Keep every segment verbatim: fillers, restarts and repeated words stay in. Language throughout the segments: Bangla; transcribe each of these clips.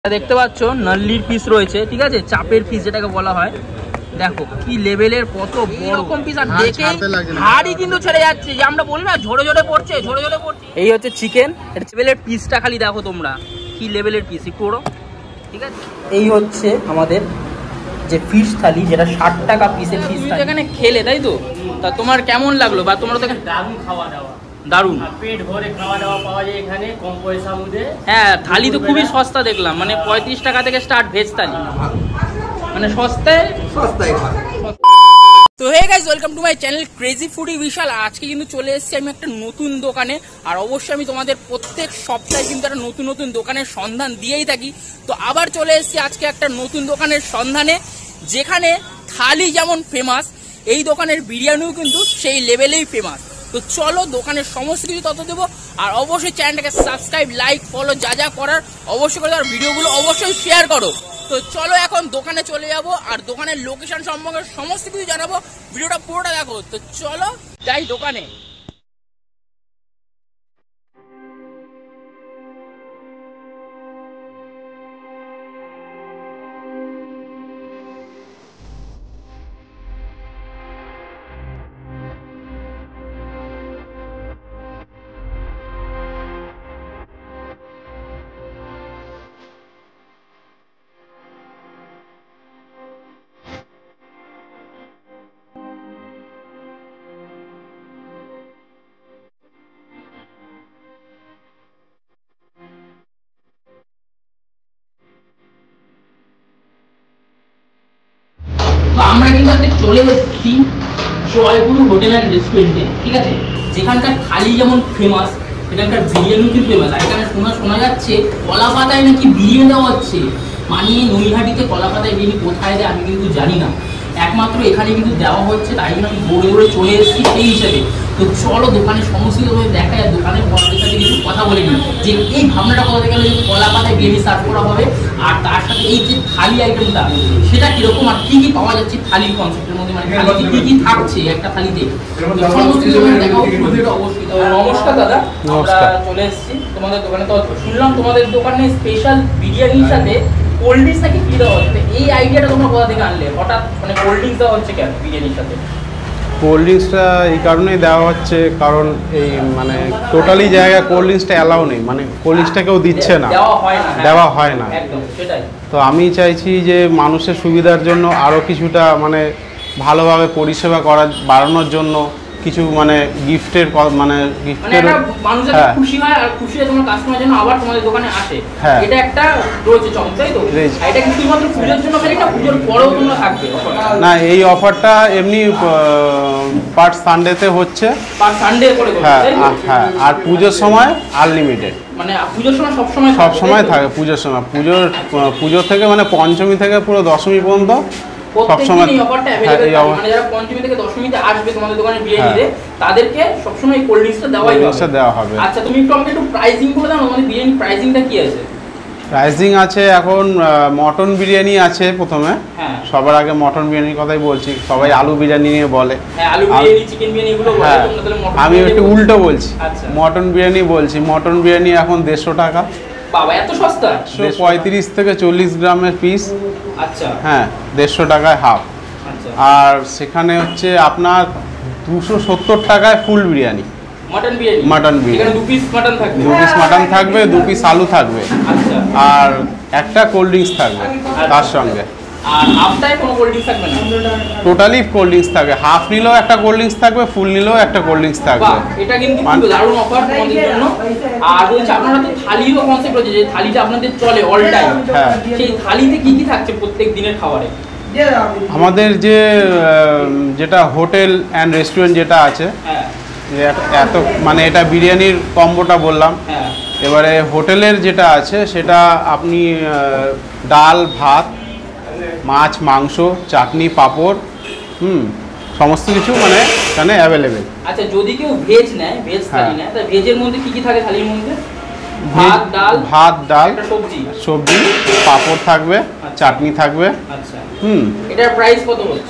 দেখতে পাচ্ছ নল্লির পিস রয়েছে, ঠিক আছে, চাপের পিস যেটাকে বলা হয়। দেখো কি লেভেলের, কত বড় রকম পিস, আর দেখে হাড়ি কিন্তু ছেড়ে যাচ্ছে, যে আমরা বলি না ঝরে ঝরে পড়ছে, ঝরে ঝরে পড়ছে। এই হচ্ছে চিকেন, এটা লেভেলের পিসটা খালি দেখো তোমরা কি লেভেলের পিস, একটু বড়, ঠিক আছে। এই হচ্ছে আমাদের যে ফিশ থালি, যেটা ষাট টাকা পিসের পিস। এখানে খেলে তাই তো, তা তোমার কেমন লাগলো? বা তোমরা তো এখানে দারুণ খাওয়া দাওয়া, দারুণ পেট ভরে খাওয়া দাওয়া পাওয়া যায় এখানে কম পয়সার মধ্যে। হ্যাঁ, থালি তো খুবই সস্তা দেখলাম, মানে পঁয়ত্রিশ টাকা থেকে স্টার্ট ভেজ থালি, মানে সস্তায় সস্তায়। তো hey guys, welcome to my channel crazy foodie Vishal. আজকে কিন্তু চলে এসেছি আমি একটা নতুন দোকানে, আর অবশ্যই আমি তোমাদের প্রত্যেক সপ্তাহে কিন্তু একটা নতুন নতুন দোকানের সন্ধান দিয়েই থাকি। তো আবার চলে এসেছি আজকে একটা নতুন দোকানের সন্ধানে, যেখানে থালি যেমন ফেমাস, এই দোকানের বিরিয়ানিও কিন্তু সেই লেভেলেই ফেমাস। তো চলো দোকানের সমস্ত কিছু তথ্য দেবো, আর অবশ্যই চ্যানেলটাকে সাবস্ক্রাইব, লাইক, ফলো যা যা করার অবশ্যই করে, আর ভিডিওগুলো অবশ্যই শেয়ার করো। তো চলো এখন দোকানে চলে যাব, আর দোকানের লোকেশন সম্পর্কে সমস্ত কিছু জানাবো, ভিডিওটা পুরোটা দেখো। তো চলো যাই দোকানে। আমরা কিন্তু আজকে চলে এসেছি জয়গুরু হোটেল অ্যান্ড রেস্টুরেন্টে, ঠিক আছে, যেখানকার থালি যেমন ফেমাস, সেখানকার বিরিয়ানি কিন্তু ফেমাস। আর এখানে শোনা শোনা যাচ্ছে কলা পাতায় নাকি বিরিয়ানি দেওয়া হচ্ছে, মানে নৈহাটিতে কলা পাতায় বিরিয়ানি কোথায় দেয় আমি কিন্তু জানি না, একমাত্র এখানে কিন্তু দেওয়া হচ্ছে, তাই জন্য আমি দৌড়ে দৌড়ে চলে এসেছি সেই হিসেবে। তো চলো দোকানের সমস্ত কিছু দেখা যায়, দোকানের বড়দের সাথে কিছু কথা বলে নিই, যে এই ভাবনাটা কোথা থেকে গেলে কলা পাতায় বিরিয়ানি সার্ভ করা হবে, আর তার সাথে এই যে থালি আইটেমটা সেটা কিরকম, আর কি কি পাওয়া যাচ্ছে থালির কনসেপ্টের মধ্যে, মানে থালিতে কি কি থাকছে একটা থালিতে, সমস্ত কিছু দেখাবো অবশ্যই। নমস্কার দাদা, আমরা চলে এসেছি তোমাদের দোকানে। তো শুনলাম তোমাদের দোকানে স্পেশাল বিরিয়ানির সাথে কোল্ড ড্রিঙ্কস নাকি ফ্রি দেওয়া হচ্ছে, এই আইডিয়াটা তোমরা কোথা থেকে আনলে হঠাৎ, মানে কোল্ড ড্রিঙ্কস দেওয়া হচ্ছে কেন বিরিয়ানির সাথে? কোল্ড ড্রিঙ্কসটা এই কারণেই দেওয়া হচ্ছে, কারণ এই মানে টোটালি জায়গায় কোল্ড ড্রিঙ্কসটা অ্যালাউ নেই, মানে কোল্ড ড্রিঙ্কসটা কেউ দিচ্ছে না, দেওয়া হয় না, দেওয়া হয় না একদম সেটাই। তো আমি চাইছি যে মানুষের সুবিধার জন্য আরও কিছুটা মানে ভালোভাবে পরিষেবা করা বাড়ানোর জন্য কিছু মানে গিফটের মানে গিফটের মানুষের খুশি হয়, আর খুশি হয়ে তোমার কাস্টমার যেন আবার তোমাদের দোকানে আসে, হ্যাঁ এটা একটা রয়েছে চমক, তাই তো? এটা কি শুধুমাত্র পুজোর জন্য খালি না, পুজোর পরেও তোমরা থাকবে? না, এই অফারটা এমনি পার সানডেতে হচ্ছে, পার সানডে করে, হ্যাঁ হ্যাঁ, আর পুজোর সময় আনলিমিটেড, মানে পুজোর সময় সব সময় সব সময় থাকে, পুজোর সময়, পুজোর পুজো থেকে মানে পঞ্চমী থেকে পুরো দশমী পর্যন্ত সবসময় এই অফারটা অ্যাভেলেবল। মানে যারা পঞ্চমী থেকে দশমীতে আসবে তোমাদের দোকানে বিরিয়ানিতে, তাদেরকে সবসময় এই কোল্ড ড্রিঙ্কসটা দেওয়াই হবে, দেওয়া হবে। আচ্ছা, তুমি একটু আমাকে একটু প্রাইসিং বলে দাও, আমাদের বিরিয়ানি প্রাইসিংটা কি আছে? প্রাইসিং আছে এখন মটন বিরিয়ানি আছে প্রথমে, সবার আগে মটন বিরিয়ানির কথাই বলছি, সবাই আলু বিরিয়ানি নিয়ে বলে, হ্যাঁ আলু বিরিয়ানি, চিকেন বিরিয়ানি এগুলো বলে, তোমরা তাহলে মটন, আমি একটু উল্টো বলছি, মটন বিরিয়ানি বলছি। মটন বিরিয়ানি এখন দেড়শো টাকা। বাবা, এত সস্তা! পঁয়ত্রিশ থেকে চল্লিশ গ্রামের পিস। আচ্ছা, হ্যাঁ, দেড়শো টাকায় হাফ। আর সেখানে হচ্ছে আপনার দুশো সত্তর টাকায় full biryani, mutton biryani, mutton biryani, দু পিস মটন থাকবে, দু পিস মটন থাকবে, দু পিস আলু থাকবে, আচ্ছা, আর একটা কোল্ড ড্রিঙ্কস থাকবে তার সঙ্গে। আর হাফটায় কোনো কোল্ড ড্রিঙ্কস থাকবে না? টোটালি কোল্ড ড্রিঙ্কস থাকবে, হাফ নিলেও একটা কোল্ড ড্রিঙ্কস থাকবে, ফুল নিলেও একটা কোল্ড ড্রিঙ্কস থাকবে। এটা কিন্তু খুব দারুণ অফার তোমাদের জন্য। আর বলছি আপনারা তো থালিরও কনসেপ্ট রয়েছে, যে থালিটা আপনাদের চলে অল টাইম, হ্যাঁ, সেই থালিতে কি কি থাকছে প্রত্যেক দিনের খাবারে? আমাদের যে যেটা হোটেল অ্যান্ড রেস্টুরেন্ট যেটা আছে, হ্যাঁ, এত মানে এটা বিরিয়ানির কম্বোটা বললাম, হ্যাঁ, এবারে হোটেলের যেটা আছে সেটা আপনি ডাল, ভাত, মাছ, মাংস, চাটনি, পাঁপড়, হুম, সমস্ত কিছু মানে এখানে অ্যাভেলেবেল। আচ্ছা, যদি কেউ ভেজ নেয়, ভেজ থালি নেয়, তাহলে ভেজের মধ্যে কি কি থাকে থালির মধ্যে? ভাত, ডাল, ভাত, ডাল, সবজি, সবজি, পাঁপড় থাকবে, চাটনি থাকবে। আচ্ছা, হুম, এটার প্রাইস কত হচ্ছে?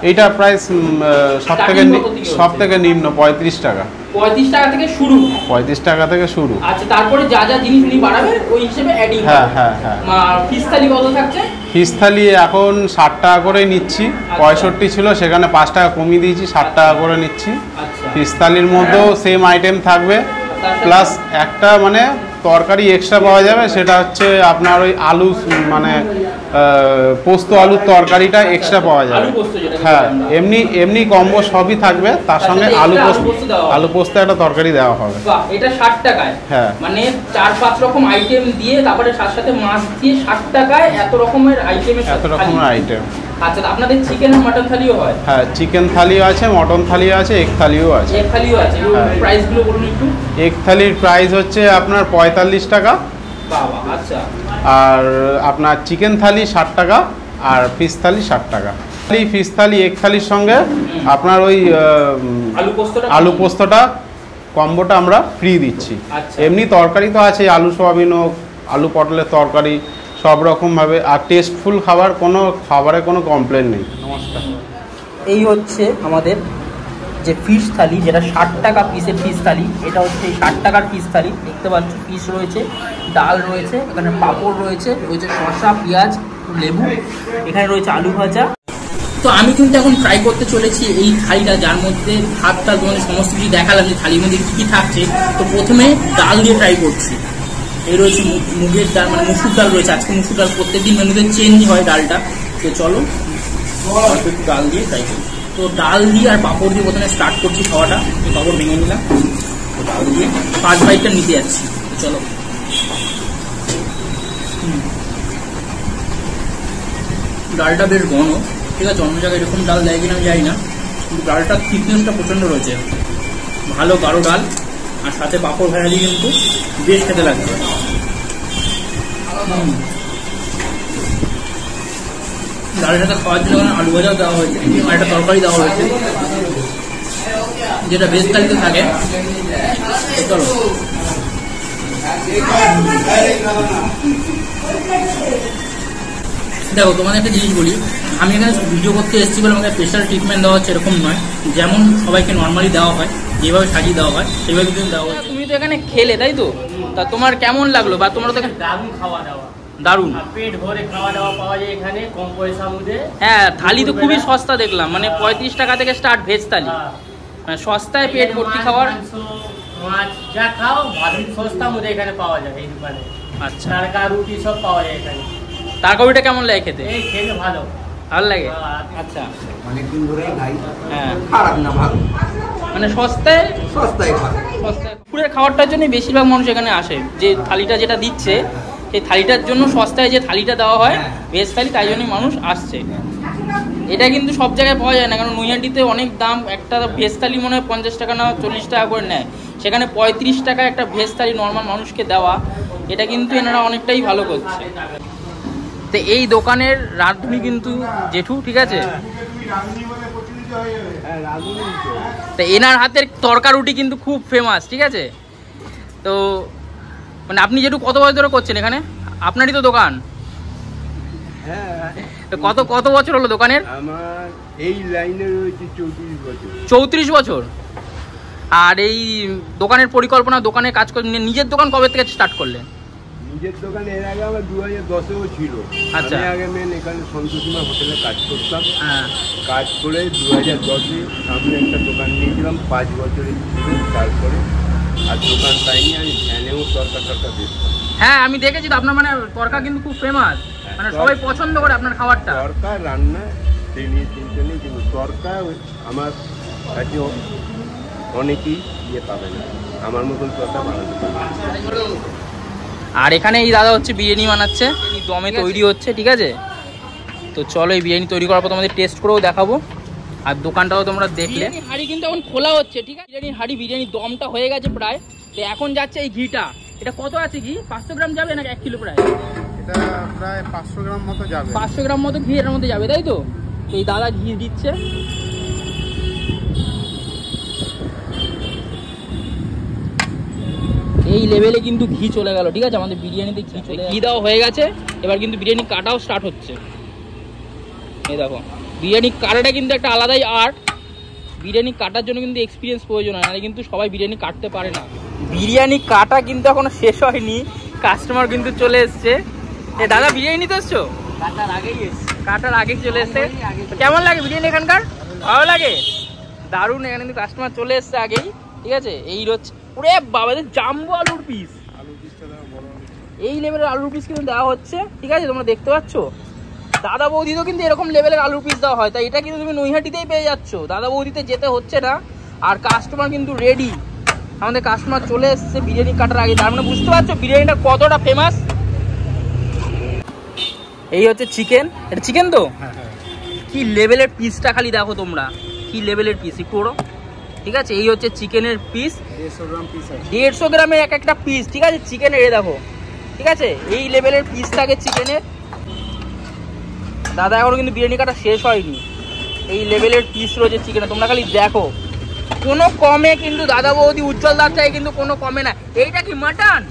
এইটা প্রাইস সব থেকে সব থেকে নিম্ন পঁয়ত্রিশ টাকা। পঁয়ত্রিশ টাকা থেকে শুরু। পঁয়ত্রিশ টাকা থেকে শুরু। আচ্ছা, তারপরে যা যা জিনিস উনি বাড়াবে ওই হিসেবে অ্যাডিং। হ্যাঁ হ্যাঁ হ্যাঁ। আর ফিশ থালি কত থাকছে? ফিশ থালি এখন ষাট টাকা করে নিচ্ছি, পঁয়ষট্টি ছিল সেখানে পাঁচ টাকা কমিয়ে দিয়েছি, ষাট টাকা করে নিচ্ছি। ফিশ থালির মধ্যেও সেম আইটেম থাকবে, প্লাস একটা মানে তরকারি এক্সট্রা পাওয়া যাবে, সেটা হচ্ছে আপনার ওই আলু মানে পোস্ত আলুর তরকারিটা এক্সট্রা পাওয়া যাবে। হ্যাঁ, এমনি এমনি কম্বো সবই থাকবে, তার সঙ্গে আলু পোস্ত আলু পোস্ত একটা তরকারি দেওয়া হবে। এটা ষাট টাকায়। হ্যাঁ, মানে চার পাঁচ রকম আইটেম দিয়ে তারপরে সাথে সাথে মাছ দিয়ে ষাট টাকায় এত রকমের আইটেম। এত রকমের আইটেম। আচ্ছা, আপনাদের চিকেন আর মাটন থালিও হয়? হ্যাঁ, চিকেন থালিও আছে, মটন থালিও আছে, এগ থালিও আছে। এগ থালিও আছে। প্রাইসগুলো বলুন একটু। এগ থালির প্রাইস হচ্ছে আপনার পঁয়তাল্লিশ টাকা। বাবা, আচ্ছা। আর আপনার চিকেন থালি ষাট টাকা, আর ফিশ থালি ষাট টাকা। ফিশ থালি এগ থালির সঙ্গে আপনার ওই আলু পোস্তটা আলু পোস্তটা কম্বোটা আমরা ফ্রি দিচ্ছি। এমনি তরকারি তো আছে, আলু সোয়াবিন হোক, আলু পটলের তরকারি, সব রকমভাবে। আর টেস্টফুল খাবার, কোনো খাবারে কোনো কমপ্লেন নেই। নমস্কার। এই হচ্ছে আমাদের যে ফিশ থালি, যেটা ষাট টাকা পিসের ফিশ থালি। এটা হচ্ছে ষাট টাকার ফিশ থালি। দেখতে পাচ্ছ ফিশ রয়েছে, ডাল রয়েছে, এখানে পাঁপড় রয়েছে, রয়েছে শসা, পেঁয়াজ, লেবু, এখানে রয়েছে আলু ভাজা। তো আমি কিন্তু এখন ট্রাই করতে চলেছি এই থালিটা, যার মধ্যে ভাত টাল তোমাদের সমস্ত কিছু দেখালাম যে থালির মধ্যে কী কী থাকছে। তো প্রথমে ডাল দিয়ে ট্রাই করছি। এই রয়েছে মুগের ডাল, মানে মুসুর ডাল রয়েছে। আজকে মুসুর ডাল, প্রত্যেকদিন মেনুতে চেঞ্জ হয় ডালটা। তো চলো একটু ডাল দিয়ে ট্রাই করি। তো ডাল দিয়ে আর পাঁপড় দিয়ে প্রথমে স্টার্ট করছি খাওয়াটা। এই পাঁপড় ভেঙে নিলাম, তো ডাল দিয়ে পাঁচ বাইটটা নিতে যাচ্ছি। তো চলো। ডালটা বেশ ঘন, ঠিক আছে। অন্য জায়গায় এরকম ডাল দেয় কিনা আমি জানি না, কিন্তু ডালটার থিকনেসটা প্রচণ্ড রয়েছে, ভালো গাঢ় ডাল। আর সাথে পাঁপড় ভাজা দিয়ে কিন্তু বেশ খেতে লাগবে। ডালের সাথে খাওয়ার জন্য আলু ভাজাও দেওয়া হয়েছে, আর একটা তরকারি দেওয়া হয়েছে, যেটা বেশ থালিতে থাকে। চলো। দেখো, তোমাদের একটা জিনিস বলি, আমি এখানে ভিডিও করতে এসেছি বলে আমাকে স্পেশাল ট্রিটমেন্ট দেওয়া হচ্ছে এরকম নয়। যেমন সবাইকে নর্মালি দেওয়া হয়, যেভাবে সাজিয়ে দেওয়া হয় সেইভাবে কিন্তু দেওয়া হয়। তুমি তো এখানে খেলে, তাই তো? তা তোমার কেমন লাগলো? বা তোমরা তো এখানে দারুণ খাওয়া দাওয়া, দারুণ পেট ভরে খাওয়া দাওয়া পাওয়া যায় এখানে কম পয়সার মধ্যে। হ্যাঁ, থালি তো খুবই সস্তা দেখলাম, মানে পঁয়ত্রিশ টাকা থেকে স্টার্ট ভেজ থালি। মানে সস্তায় পেট ভর্তি খাবার, মাছ যা খাও ভালো সস্তার মধ্যে এখানে পাওয়া যায় এই দোকানে। আচ্ছা, তরকা রুটি সব পাওয়া যায় এখানে। তরকারিটা কেমন লাগে খেতে? এই খেতে ভালো, ভালো লাগে। আচ্ছা, অনেকদিন ধরেই খাই। হ্যাঁ, খারাপ না, ভালো, মানে সস্তায় সস্তায় খায়। সস্তায় পুরের খাবারটার জন্য বেশিরভাগ মানুষ এখানে আসে। যে থালিটা যেটা দিচ্ছে সেই থালিটার জন্য, সস্তায় যে থালিটা দেওয়া হয় ভেজ থালি, তাই জন্যই মানুষ আসছে। এটা কিন্তু সব জায়গায় পাওয়া যায় না, কারণ নৈহাটিতে অনেক দাম। একটা ভেজ থালি মনে হয় পঞ্চাশ টাকা না চল্লিশ টাকা করে নেয়, সেখানে পঁয়ত্রিশ টাকা একটা ভেজ থালি নর্মাল মানুষকে দেওয়া, এটা কিন্তু এনারা অনেকটাই ভালো করছে। তো এই দোকানের রাঁধুনি কিন্তু জেঠু, ঠিক আছে। তো এনার হাতের তরকা রুটি কিন্তু খুব ফেমাস, ঠিক আছে। তো মানে আপনি যেটু কত বছর ধরে করছেন এখানে? আপনারই তো দোকান। কত কত বছর হলো দোকানের? আমার এই লাইনে রয়েছে চৌত্রিশ বছর। চৌত্রিশ বছর। আর এই দোকানের পরিকল্পনা, দোকানের কাজ করে নিজের দোকান কবে থেকে স্টার্ট করলেন? নিজের দোকান এর আগে আমার দু হাজার দশেও ছিল। আচ্ছা, আমি আগে মেন এখানে সন্তোষীমা হোটেলে কাজ করতাম। হ্যাঁ, কাজ করে দু হাজার দশে সামনে একটা দোকান নিয়েছিলাম, পাঁচ বছরের ছিল। তারপরে আর দোকান পাইনি, আমি ভ্যানেও তরকা টরকা বেচতাম। হ্যাঁ, আমি দেখেছি তো আপনার মানে তরকা কিন্তু খুব ফেমাস, মানে সবাই পছন্দ করে আপনার খাবারটা। তরকা রান্না সেই নিয়ে চিন্তা নেই, কিন্তু তরকা আমার কাছে অনেকেই ইয়ে পাবে না, আমার মতন তরকা বানাতে পারবে। আর এখানে এই দাদা হচ্ছে বিরিয়ানি বানাচ্ছে, দমে তৈরি হচ্ছে, ঠিক আছে। তো চলো এই বিরিয়ানি তৈরি করার পর তোমাদের টেস্ট করেও দেখাবো, আর দোকানটাও তোমরা দেখলে। হাঁড়ি কিন্তু এখন খোলা হচ্ছে, ঠিক আছে। বিরিয়ানির হাঁড়ি, বিরিয়ানির দমটা হয়ে গেছে প্রায়। তো এখন যাচ্ছে এই ঘিটা। এটা কত আছে ঘি? পাঁচশো গ্রাম যাবে না এক কিলো? প্রায় এটা প্রায় পাঁচশো গ্রাম মতো যাবে। পাঁচশো গ্রাম মতো ঘি এর মধ্যে যাবে, তাই তো? এই দাদা ঘি দিচ্ছে। এই লেভেলে কিন্তু ঘি চলে গেল, ঠিক আছে। আমাদের বিরিয়ানিতে ঘি চলে ঘি দেওয়া হয়ে গেছে। এবার কিন্তু বিরিয়ানি কাটাও স্টার্ট হচ্ছে। এই দেখো, বিরিয়ানি কাটাটা কিন্তু একটা আলাদাই আর্ট। বিরিয়ানি কাটার জন্য কিন্তু এক্সপিরিয়েন্স প্রয়োজন হয়, নাহলে কিন্তু সবাই বিরিয়ানি কাটতে পারে না। বিরিয়ানি কাটা কিন্তু এখনো শেষ হয়নি, কাস্টমার কিন্তু চলে এসছে। এ দাদা বিরিয়ানি নিতে এসছো? কাটার আগেই এসছে, কাটার আগে চলে এসছে। কেমন লাগে বিরিয়ানি এখানকার? ভালো লাগে, দারুণ। এখানে কিন্তু কাস্টমার চলে এসছে আগেই, ঠিক আছে। এই হচ্ছে ওরে বাবাদের জাম্বো আলুর পিস, এই লেভেলের আলুর পিস কিন্তু দেওয়া হচ্ছে, ঠিক আছে। তোমরা দেখতে পাচ্ছ দাদা বৌদিতেও কিন্তু এরকম লেভেলের আলুর পিস দেওয়া হয়, তাই এটা কিন্তু তুমি নৈহাটিতেই পেয়ে যাচ্ছ, দাদা বৌদিতে যেতে হচ্ছে না। আর কাস্টমার কিন্তু রেডি, আমাদের কাস্টমার চলে এসছে বিরিয়ানি কাটার আগে। তার মানে বুঝতে পারছো বিরিয়ানিটা কতটা ফেমাস। এই হচ্ছে চিকেন, এটা চিকেন তো কি লেভেলের পিসটা খালি দেখো তোমরা, কি লেভেলের পিস একটু ওরো, ঠিক আছে। এই হচ্ছে চিকেনের পিস, দেড়শো গ্রাম পিস আছে, দেড়শো গ্রামের এক একটা পিস, ঠিক আছে। চিকেনের এ দেখো, ঠিক আছে, এই লেভেলের পিস থাকে চিকেনের। দাদা এখনো কিন্তু বিরিয়ানি কাটা শেষ হয়নি, এই লেভেলের পিস রয়েছে চিকেনে, তোমরা খালি দেখো। কোনো কমে কিন্তু দাদা বৌদি উজ্জ্বল দার চাই কিন্তু কোনো কমে না। এইটা কি মাটন?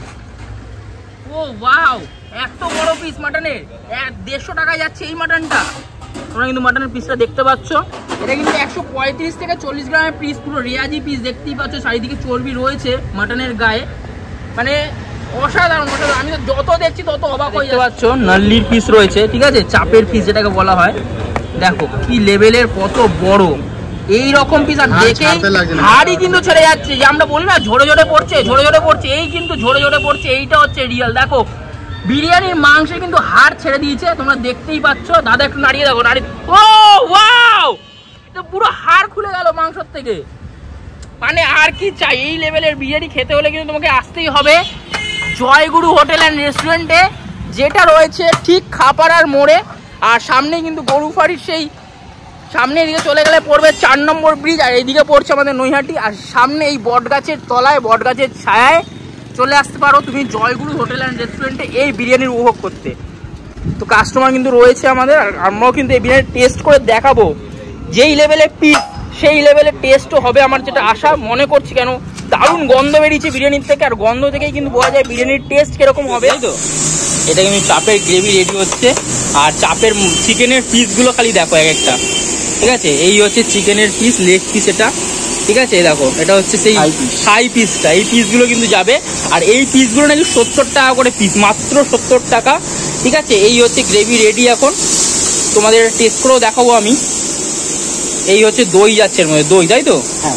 ও ওয়াও, এত বড় পিস মাটনের, দেড়শো টাকায় যাচ্ছে এই মাটনটা। তোমরা কিন্তু মাটনের পিসটা দেখতে পাচ্ছ, এটা কিন্তু একশো পঁয়ত্রিশ থেকে চল্লিশ গ্রামের পিস, পুরো রেয়াজি পিস দেখতেই পাচ্ছ। চারিদিকে চর্বি রয়েছে মাটনের গায়ে, মানে অসাধারণ অসাধারণ। আমি তো যত দেখছি তত অবাক হয়ে যাচ্ছ। নাল্লির পিস রয়েছে, ঠিক আছে, চাপের পিস যেটাকে বলা হয়। দেখো কি লেভেলের, কত বড় এই রকম পিস। আর দেখে হাড়ি কিন্তু ছেড়ে যাচ্ছে, যে আমরা বলি না ঝরে ঝরে পড়ছে, ঝরে ঝরে পড়ছে, এই কিন্তু ঝরে ঝরে পড়ছে। এইটা হচ্ছে রিয়েল। দেখো বিরিয়ানির মাংসে কিন্তু হাড় ছেড়ে দিয়েছে, তোমরা দেখতেই পাচ্ছ। দাদা একটু নাড়িয়ে দেখো, নাড়িয়ে, ও ওয়াও, এটা পুরো হাড় খুলে গেল মাংসর থেকে। মানে আর কি চাই, এই লেভেলের বিরিয়ানি খেতে হলে কিন্তু তোমাকে আসতেই হবে জয়গুরু হোটেল অ্যান্ড রেস্টুরেন্টে, যেটা রয়েছে ঠিক খাপাড়ার মোড়ে। আর সামনে কিন্তু গরুফাড়ির সেই সামনে এদিকে চলে গেলে পড়বে চার নম্বর ব্রিজ, আর এইদিকে পড়ছে আমাদের নৈহাটি। আর সামনে এই বট গাছের তলায়, বট গাছের ছায়ায় চলে আসতে পারো তুমি জয়গুরু হোটেল অ্যান্ড রেস্টুরেন্টে এই বিরিয়ানির উপভোগ করতে। তো কাস্টমার কিন্তু রয়েছে আমাদের, আর আমরাও কিন্তু এই বিরিয়ানি টেস্ট করে দেখাবো। যেই লেভেলের পিস সেই লেভেলের টেস্টও হবে আমার যেটা আশা মনে করছি, কেন দারুণ গন্ধ বেরিয়েছে বিরিয়ানির থেকে, আর গন্ধ থেকেই কিন্তু বোঝা যায় বিরিয়ানির টেস্ট কিরকম হবে। তো এটা কিন্তু চাপের গ্রেভি রেডি হচ্ছে, আর চাপের চিকেনের পিসগুলো খালি দেখো এক একটা, ঠিক আছে। এই হচ্ছে চিকেনের পিস, লেগ পিস এটা, ঠিক আছে। দেখো এটা হচ্ছে সেই হাই পিসটা, এই পিসগুলো কিন্তু যাবে। আর এই পিসগুলো নাকি সত্তর টাকা করে পিস, মাত্র সত্তর টাকা, ঠিক আছে। এই হচ্ছে গ্রেভি রেডি, এখন তোমাদের টেস্ট করেও দেখাবো আমি। এই হচ্ছে দই যাচ্ছে এর মধ্যে, দই তাই তো, হ্যাঁ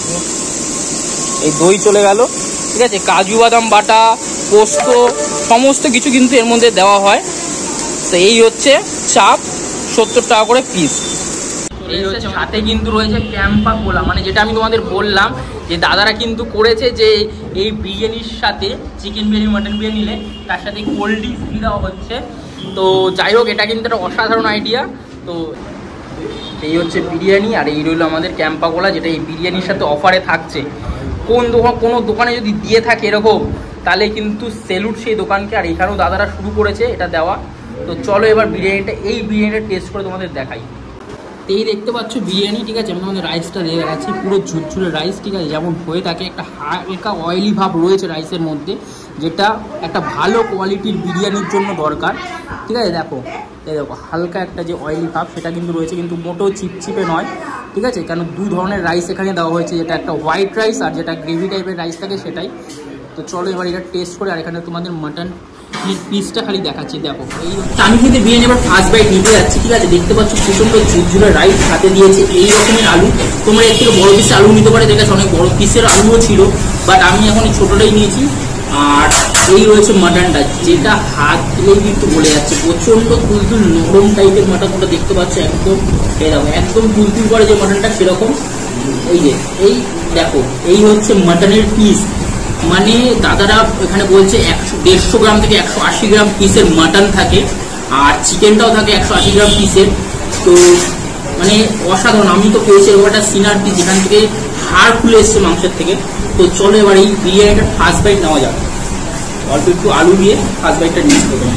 এই দই চলে গেল, ঠিক আছে। কাজু বাদাম বাটা, পোস্ত, সমস্ত কিছু কিন্তু এর মধ্যে দেওয়া হয়। তো এই হচ্ছে চাপ, সত্তর টাকা করে পিস। এই হচ্ছে সাথে কিন্তু রয়েছে ক্যাম্পা কোলা, মানে যেটা আমি তোমাদের বললাম যে দাদারা কিন্তু করেছে যে এই বিরিয়ানির সাথে চিকেন বিরিয়ানি, মাটন বিরিয়ানি নিলে তার সাথে কোল্ড ড্রিঙ্কস ফ্রি দেওয়া হচ্ছে। তো যাই হোক, এটা কিন্তু একটা অসাধারণ আইডিয়া। তো এই হচ্ছে বিরিয়ানি, আর এই রইল আমাদের ক্যাম্পা কোলা, যেটা এই বিরিয়ানির সাথে অফারে থাকছে। কোন দোকান, কোনো দোকানে যদি দিয়ে থাকে এরকম, তাহলে কিন্তু সেলুট সেই দোকানকে। আর এখানেও দাদারা শুরু করেছে এটা দেওয়া। তো চলো এবার বিরিয়ানিটা, এই বিরিয়ানিটা টেস্ট করে তোমাদের দেখাই। এই দেখতে পাচ্ছ বিরিয়ানি, ঠিক আছে। আমি তোমাদের রাইসটা দিয়ে গেছি, পুরো ঝুরঝুরে রাইস, ঠিক আছে, যেমন হয়ে থাকে। একটা হালকা অয়েলি ভাব রয়েছে রাইসের মধ্যে, যেটা একটা ভালো কোয়ালিটির বিরিয়ানির জন্য দরকার, ঠিক আছে। দেখো এই দেখো হালকা একটা যে অয়েলি ভাব সেটা কিন্তু রয়েছে, কিন্তু মোটেও চিপচিপে নয়, ঠিক আছে। কেন দুই ধরনের রাইস এখানে দেওয়া হয়েছে, যেটা একটা হোয়াইট রাইস আর যেটা গ্রেভি টাইপের রাইস থাকে সেটাই। তো চলো এবার এটা টেস্ট করে, আর এখানে তোমাদের মাটন পিসটা খালি দেখাচ্ছি। দেখো এই আমি কিন্তু বিরিয়ানি এবার ফার্স্ট বাইট নিতে যাচ্ছি, ঠিক আছে। দেখতে পাচ্ছ প্রচন্ড ঝুরঝুরে রাইস হাতে দিয়েছে, এই রকমের আলু। তোমরা এর থেকে বড় পিসের আলু নিতে পারে, দেখেছো অনেক বড় পিসের আলুও ছিল, বাট আমি এখন এই ছোটোটাই নিয়েছি। আর এই রয়েছে মাটনটা, যেটা হাত দিলেই কিন্তু বলে যাচ্ছে, প্রচন্ড তুলতুল নরম টাইপের মাটন। ওটা দেখতে পাচ্ছ একদম, এই দেখো একদম তুলতুল করে যে মাটনটা সেরকম। এই যে এই দেখো এই হচ্ছে মাটনের পিস, মানে দাদারা এখানে বলছে একশো দেড়শো গ্রাম থেকে একশো আশি গ্রাম পিসের মাটন থাকে, আর চিকেনটাও থাকে একশো আশি গ্রাম পিসের। তো মানে অসাধারণ। আমি তো পেয়েছি এরকম একটা সিনার পিস, যেখান থেকে হাড় খুলে এসছে মাংসের থেকে। তো চলো এবার এই বিরিয়ানিটার ফার্স্ট বাইট নেওয়া যাক। অল্প একটু আলু দিয়ে ফার্স্ট বাইটটা নিয়ে নেবো।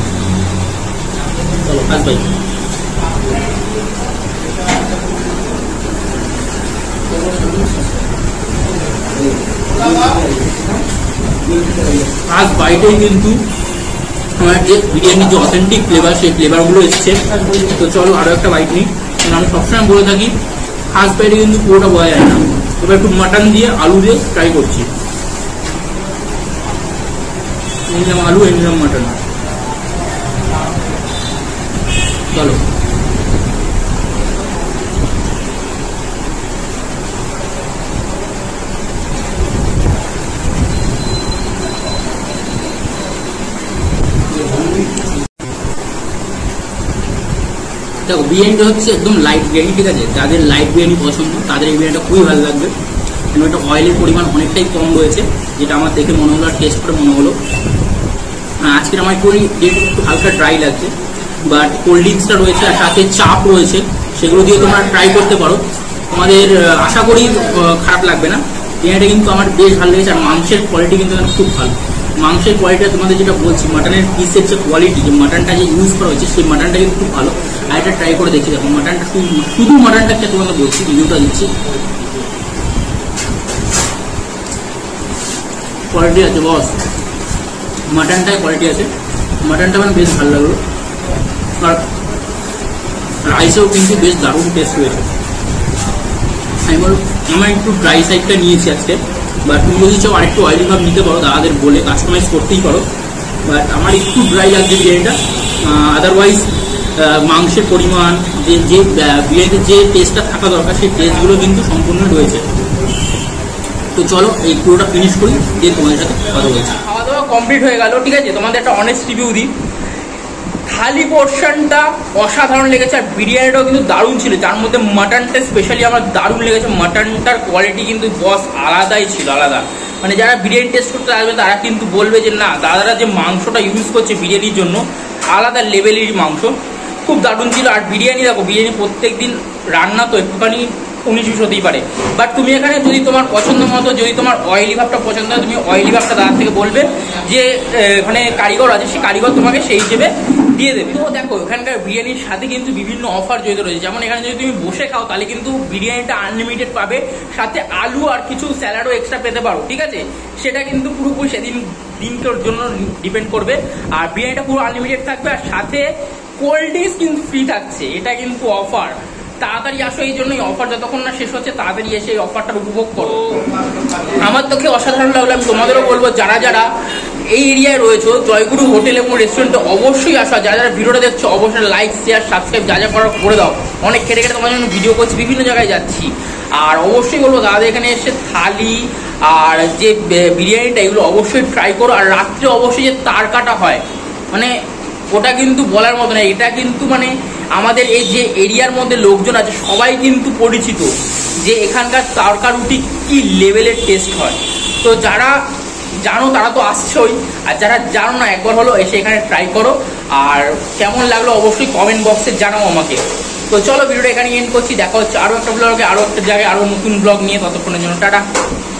চলো ফার্স্ট বাইট। ফার্স্ট বাইটেই কিন্তু আমার যে বিরিয়ানির যে অথেন্টিক ফ্লেভার, সেই ফ্লেভারগুলো এসছে। তো চলো আরও একটা বাইট নিই। আমি সবসময় বলে থাকি ফার্স্ট বাইটে কিন্তু পুরোটা বোঝা যায় না। এবার একটু মাটন দিয়ে আলু দিয়ে ট্রাই করছি। এই নিলাম আলু, এই নিলাম মাটন। চলো দেখো, বিরিয়ানিটা হচ্ছে একদম লাইট বিরিয়ানি, ঠিক আছে? যাদের লাইট বিরিয়ানি পছন্দ তাদের এই বিরিয়ানিটা খুবই ভালো লাগবে। কেন এটা অয়েলের পরিমাণ অনেকটাই কম রয়েছে, যেটা আমার দেখে মনে হলো আর টেস্ট করে মনে হলো। আজকের আমার একটু একটু হালকা ড্রাই লাগছে, বাট কোল্ড ড্রিঙ্কসটা রয়েছে আর সাথে চাপ রয়েছে, সেগুলো দিয়ে তোমরা ট্রাই করতে পারো। তোমাদের আশা করি খারাপ লাগবে না। বিরিয়ানিটা কিন্তু আমার বেশ ভালো লেগেছে, আর মাংসের কোয়ালিটি কিন্তু খুব ভালো। মাংসের কোয়ালিটিটা তোমাদের যেটা বলছি, মাটনের পিসের যে কোয়ালিটি, যে মাটনটা যে ইউজ করা হয়েছে সেই মাটনটা কিন্তু খুব ভালো। আর এটা ট্রাই করে দেখি। দেখো মাটনটা শুধু মাটনটা খেয়ে তোমাদের বলছি, রিভিউটা দিচ্ছি। কোয়ালিটি আছে বস, মাটনটায় কোয়ালিটি আছে। মাটনটা মানে বেশ ভালো লাগলো। আর রাইসেও কিন্তু বেশ দারুণ টেস্ট হয়েছে। আমি বল আমার একটু ড্রাই সাইডটা নিয়েছি আজকে, বাট তুমি যদি চাও আরেকটু অয়েলি ভাব নিতে পারো, দাদাদের বলে কাস্টমাইজ করতেই পারো। বাট আমার একটু ড্রাই লাগছে বিরিয়ানিটা। আদারওয়াইজ মাংসের পরিমাণ, যে যে বিরিয়ানিতে যে টেস্টটা থাকা দরকার সেই টেস্টগুলো কিন্তু সম্পূর্ণ রয়েছে। তো চলো এই পুরোটা ফিনিশ করি, দিয়ে তোমাদের সাথে কথা বলছি। খাওয়া দাওয়া কমপ্লিট হয়ে গেল, ঠিক আছে? তোমাদের একটা অনেস্ট রিভিউ দিই। থালি পোর্শনটা অসাধারণ লেগেছে, আর বিরিয়ানিটাও কিন্তু দারুণ ছিল, যার মধ্যে মাটনটা স্পেশালি আমার দারুণ লেগেছে। মাটনটার কোয়ালিটি কিন্তু বস আলাদাই ছিল, আলাদা। মানে যারা বিরিয়ানি টেস্ট করতে আসবে তারা কিন্তু বলবে যে না, দাদারা যে মাংসটা ইউজ করছে বিরিয়ানির জন্য আলাদা লেভেলেরই মাংস, খুব দারুণ ছিল। আর বিরিয়ানি দেখো, বিরিয়ানি প্রত্যেক দিন রান্না তো একটুখানি উনিশ বিশ হতেই পারে, বাট তুমি এখানে যদি তোমার পছন্দ মতো, যদি তোমার অয়েলি ভাবটা পছন্দ হয়, তুমি অয়েলি ভাবটা দাদার থেকে বলবে, যে এখানে কারিগর আছে, সেই কারিগর তোমাকে সেই হিসেবে দিয়ে দেবে। তো দেখো, এখানকার বিরিয়ানির সাথে কিন্তু বিভিন্ন অফার জড়িত রয়েছে। যেমন এখানে যদি তুমি বসে খাও তাহলে কিন্তু বিরিয়ানিটা আনলিমিটেড পাবে, সাথে আলু আর কিছু স্যালাডও এক্সট্রা পেতে পারো, ঠিক আছে? সেটা কিন্তু পুরোপুরি সেদিন দিনটার জন্য ডিপেন্ড করবে। আর বিরিয়ানিটা পুরো আনলিমিটেড থাকবে, আর সাথে কোল্ড ড্রিঙ্কস কিন্তু ফ্রি থাকছে। এটা কিন্তু অফার, তাড়াতাড়ি আসো। এই জন্যই অফার যতক্ষণ না শেষ হচ্ছে তাড়াতাড়ি এসে এই অফারটা উপভোগ করো। আমার তোকে অসাধারণ লাগলো। আমি তোমাদেরও বলবো, যারা যারা এই এরিয়ায় রয়েছে জয়গুরু হোটেল এবং রেস্টুরেন্টে অবশ্যই আসা। যারা যারা ভিডিওটা দেখছো অবশ্যই লাইক শেয়ার সাবস্ক্রাইব যা যা করার করে দাও। অনেক খেটে খেটে তোমার জন্য ভিডিও করছি, বিভিন্ন জায়গায় যাচ্ছি। আর অবশ্যই বলবো দাদা এখানে এসে থালি আর যে বিরিয়ানিটা এগুলো অবশ্যই ট্রাই করো। আর রাত্রে অবশ্যই যে তার কাটা হয়, মানে ওটা কিন্তু বলার মতো না। এটা কিন্তু মানে আমাদের এই যে এরিয়ার মধ্যে লোকজন আছে সবাই কিন্তু পরিচিত যে এখানকার তড়কা রুটি কি লেভেলের টেস্ট হয়। তো যারা জানো তারা তো আসছোই, আর যারা জানো না একবার হলো এসে এখানে ট্রাই করো। আর কেমন লাগলো অবশ্যই কমেন্ট বক্সে জানাও আমাকে। তো চলো ভিডিওটা এখানে এন্ড করছি, দেখা হচ্ছে আরও একটা ব্লগে, আরও একটা জায়গায়, আরও নতুন ব্লগ নিয়ে। ততক্ষণের জন্য টাটা।